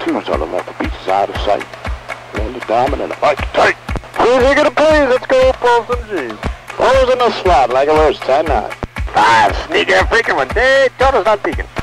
Two's on the left. The beach is out of sight. Land the diamond and the bike tight. Please, you gonna please. Let's go pull some G's. Close in the slot like a roast 10-9. 5, sneaking and freaking one day. Toto's not peeking.